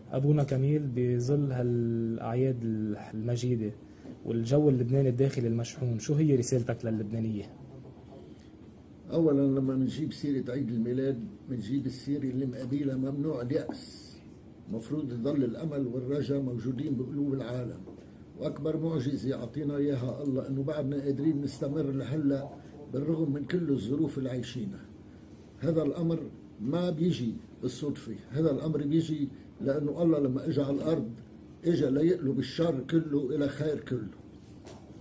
أبونا كميل، بظل هالأعياد المجيدة والجو اللبناني الداخلي المشحون، شو هي رسالتك للبنانية؟ أولا لما بنجيب سيرة عيد الميلاد بنجيب السيرة اللي مقابلها ممنوع اليأس، مفروض يضل الأمل والرجاء موجودين بقلوب العالم. وأكبر معجزة يعطينا إياها الله إنه بعدنا قادرين نستمر لهلا بالرغم من كل الظروف اللي عايشينها. هذا الأمر ما بيجي بالصدفة، هذا الأمر بيجي لأنه الله لما إجا على الأرض إجا ليقلب الشر كله إلى خير كله.